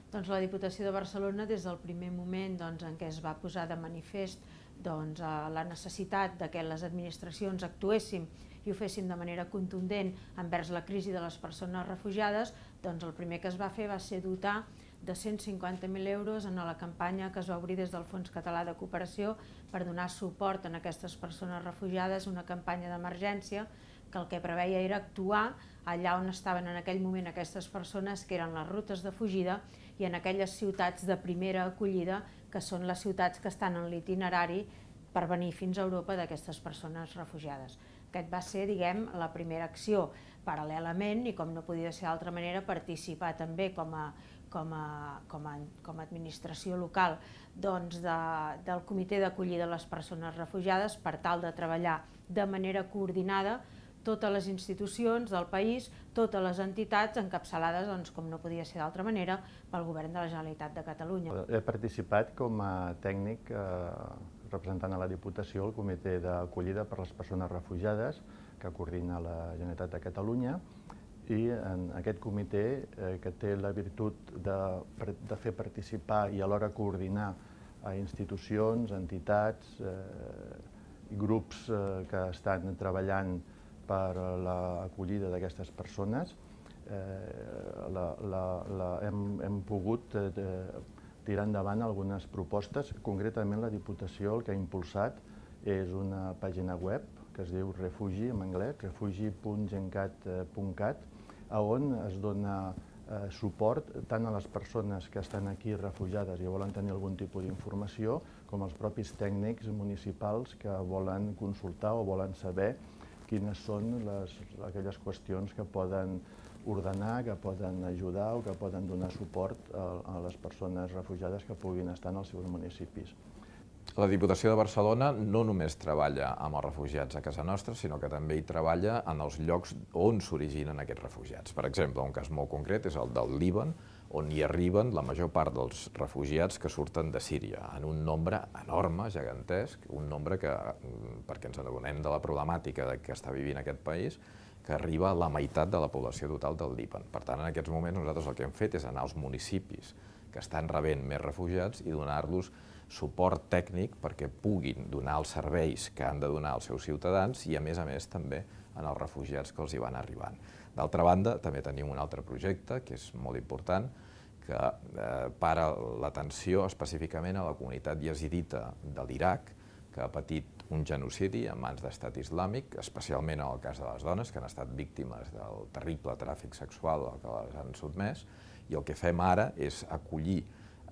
Doncs la Diputació de Barcelona, des del primer moment en què es va posar de manifest la necessitat que les administracions actuéssim i ho féssim de manera contundent envers la crisi de les persones refugiades, doncs el primer que es va fer va ser dotar de 150.000 euros en la campanya que es va obrir des del Fons Català de Cooperació per donar suport a aquestes persones refugiades, una campanya d'emergència que el que preveia era actuar allà on estaven en aquell moment aquestes persones, que eren les rutes de fugida, i en aquelles ciutats de primera acollida, que són les ciutats que estan en l'itinerari per venir fins a Europa d'aquestes persones refugiades. Aquest va ser, diguem, la primera acció. Paral·lelament, i com no podia ser d'altra manera, participar també com a administració local del Comitè d'Acollida de les Persones Refugiades per tal de treballar de manera coordinada totes les institucions del país, totes les entitats encapçalades, com no podia ser d'altra manera, pel Govern de la Generalitat de Catalunya. He participat com a tècnic representant a la Diputació el Comitè d'Acollida per les Persones Refugiades que coordina la Generalitat de Catalunya, i en aquest comitè, que té la virtut de fer participar i alhora coordinar a institucions, entitats i grups que estan treballant per l'acollida d'aquestes persones, hem pogut tirar endavant algunes propostes. Concretament, la Diputació el que ha impulsat és una pàgina web que es diu Refugi, en anglès, refugi.gencat.cat, on es dona suport tant a les persones que estan aquí refugiades i volen tenir algun tipus d'informació, com als propis tècnics municipals que volen consultar o volen saber quines són aquelles qüestions que poden ordenar, que poden ajudar o que poden donar suport a les persones refugiades que puguin estar en els seus municipis. La Diputació de Barcelona no només treballa amb els refugiats a casa nostra, sinó que també hi treballa en els llocs on s'originen aquests refugiats. Per exemple, un cas molt concret és el del Líban, on hi arriben la major part dels refugiats que surten de Síria, en un nombre enorme, gegantesc, un nombre que, perquè ens adonem de la problemàtica que està vivint aquest país, que arriba a la meitat de la població total del Líban. Per tant, en aquests moments nosaltres el que hem fet és anar als municipis que estan rebent més refugiats i donar-los suport tècnic perquè puguin donar els serveis que han de donar als seus ciutadans i, a més també, en els refugiats que els hi van arribant. D'altra banda, també tenim un altre projecte, que és molt important, que para l'atenció específicament a la comunitat yazidita de l'Iraq, que ha patit un genocidi en mans d'Estat Islàmic, especialment en el cas de les dones, que han estat víctimes del terrible tràfic sexual al que les han sotmès, i el que fem ara és acollir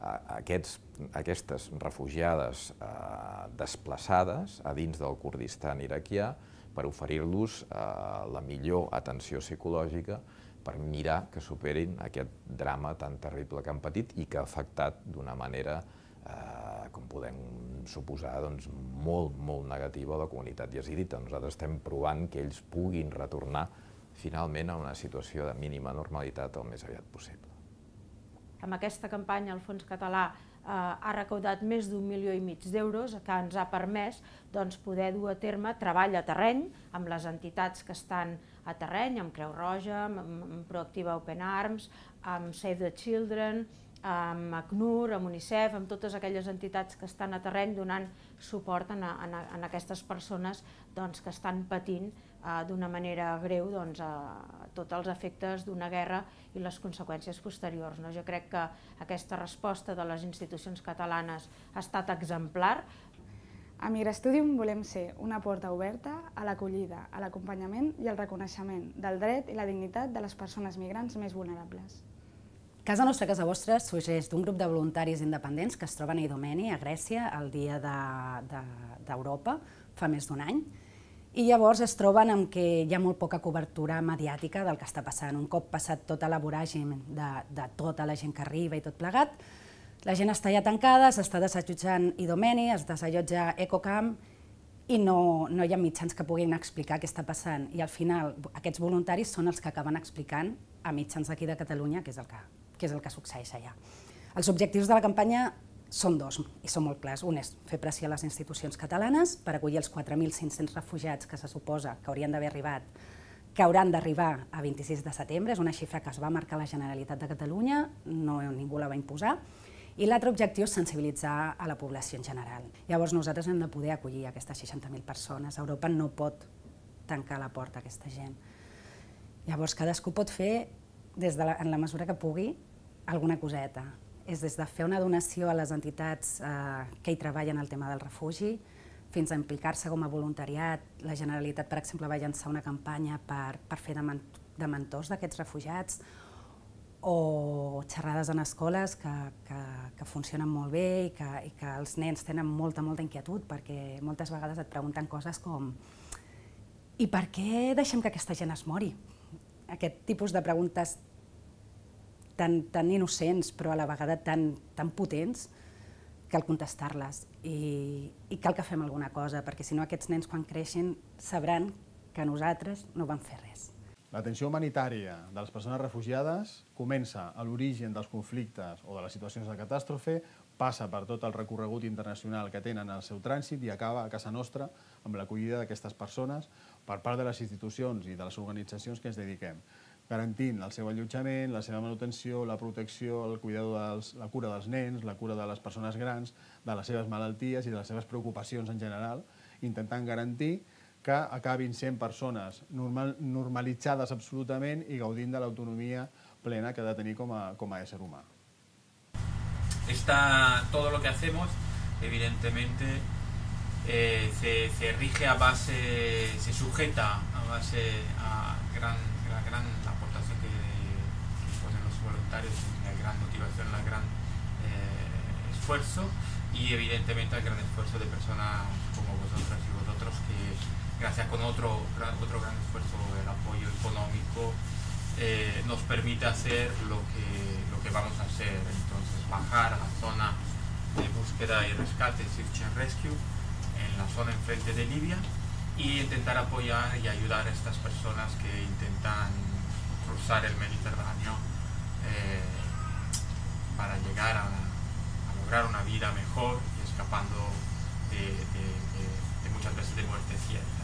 aquestes refugiades desplaçades a dins del Kurdistan iraquià per oferir-los la millor atenció psicològica per mirar que superin aquest drama tan terrible que han patit i que ha afectat d'una manera, com podem suposar, molt negativa a la comunitat yazidita. Nosaltres estem provant que ells puguin retornar finalment a una situació de mínima normalitat el més aviat possible. Amb aquesta campanya el Fons Català ha recaudat més d'1,5 milió d'euros, que ens ha permès poder dur a terme treball a terreny amb les entitats que estan a terreny, amb Creu Roja, amb Proactiva Open Arms, amb Save the Children, amb ACNUR, amb UNICEF, amb totes aquelles entitats que estan a terreny donant suport a aquestes persones que estan patint d'una manera greu tots els efectes d'una guerra i les conseqüències posteriors. Jo crec que aquesta resposta de les institucions catalanes ha estat exemplar. A Migrastudium volem ser una porta oberta a l'acollida, a l'acompanyament i al reconeixement del dret i la dignitat de les persones migrants més vulnerables. Casa Nostra, Casa Vostra sorgeix d'un grup de voluntaris independents que es troben a Idomeni, a Grècia, el dia d'Europa, fa més d'un any, i llavors es troben amb que hi ha molt poca cobertura mediàtica del que està passant. Un cop passat tota la voràgine de tota la gent que arriba i tot plegat, la gent està ja tancada, s'està desallotjant Idomeni, es desallotja Ecocamp i no hi ha mitjans que puguin explicar què està passant. I al final aquests voluntaris són els que acaben explicant a mitjans d'aquí de Catalunya què és el que succeeix allà. Els objectius de la campanya són dos, i són molt clars. Un és fer pressió a les institucions catalanes per acollir els 4.500 refugiats que se suposa que haurien d'haver arribat, que hauran d'arribar a 26 de setembre, és una xifra que es va marcar la Generalitat de Catalunya, ningú la va imposar, i l'altre objectiu és sensibilitzar a la població en general. Llavors nosaltres hem de poder acollir aquestes 60.000 persones. Europa no pot tancar la porta a aquesta gent. Llavors cadascú pot fer, en la mesura que pugui, alguna coseta. És des de fer una donació a les entitats que hi treballen el tema del refugi, fins a implicar-se com a voluntariat. La Generalitat, per exemple, va llançar una campanya per fer de mentors d'aquests refugiats, o xerrades en escoles que funcionen molt bé i que els nens tenen molta inquietud, perquè moltes vegades et pregunten coses com i per què deixem que aquesta gent es mori? Aquest tipus de preguntes tan innocents, però a la vegada tan potents, cal contestar-les i cal que fem alguna cosa, perquè si no aquests nens quan creixin sabran que nosaltres no vam fer res. L'atenció humanitària de les persones refugiades comença a l'origen dels conflictes o de les situacions de catàstrofe, passa per tot el recorregut internacional que tenen al seu trànsit i acaba a casa nostra amb l'acollida d'aquestes persones per part de les institucions i de les organitzacions que ens dediquem, garantint el seu allotjament, la seva manutenció, la protecció, la cura dels nens, la cura de les persones grans, de les seves malalties i de les seves preocupacions en general, intentant garantir que acabin sent persones normalitzades absolutament i gaudint de l'autonomia plena que ha de tenir com a ésser humà. Todo lo que hacemos, evidentemente, se rige a base, se sujeta a base a la gran aportación que ponen los voluntarios, la gran motivación, el gran esfuerzo y evidentemente el gran esfuerzo de personas como vosotras y vosotros que gracias con otro gran esfuerzo, el apoyo económico, nos permite hacer lo que vamos a hacer. Entonces, bajar a la zona de búsqueda y rescate, Search and Rescue, en la zona enfrente de Libia, y intentar apoyar y ayudar a estas personas que intentan cruzar el Mediterráneo para llegar a lograr una vida mejor y escapando de muchas veces de muerte ciega.